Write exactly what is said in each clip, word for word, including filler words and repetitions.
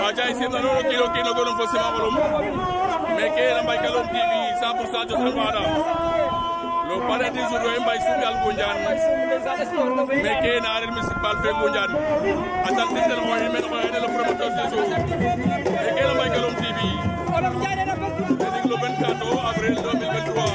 Aja ici na no kilo kilo ko no fosima bolum meke na Mbaye Kalom T V cent pour cent Josal Fada lo paré du jour e Mbaye Soum Yal Ngoundiane meke na arène municipale fe Ngoundiane asal tinel mo men ko le promoteur du jour meke na Mbaye Kalom T V le vingt-quatre avril deux mille vingt-trois.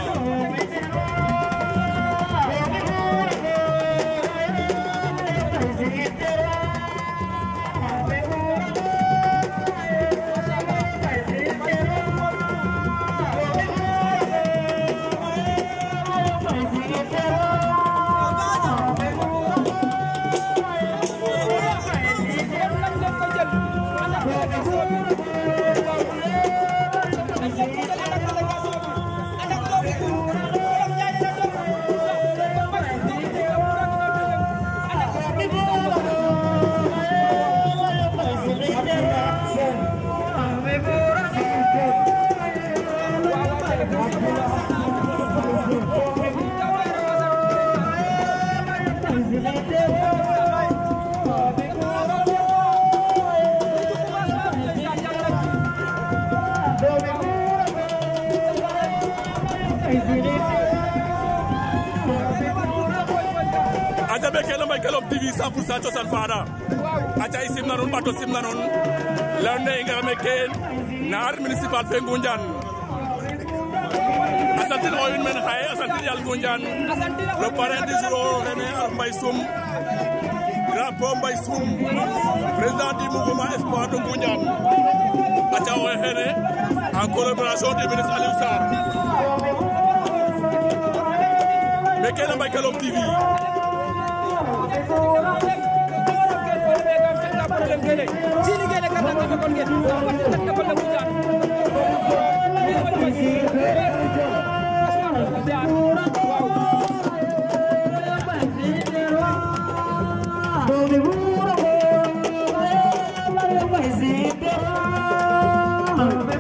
Aja beke na Mbaye Kalom T V cent pour cent Josal Fada aja isim nanon bato sim nanon lande inga meke na arène municipale fe Ngoundiane asantil oyun men xaye asantil Yal Ngoundiane le parrain du jour rene Mbaye Soum grand Mbaye Soum président du mouvement espoir de Ngoundiane aja oye xene en collaboration du ministre Aliou Sarr meke na Mbaye Kalom T V Jini gene kata kata kon ngeen kata ko la Ngoundiane Wow.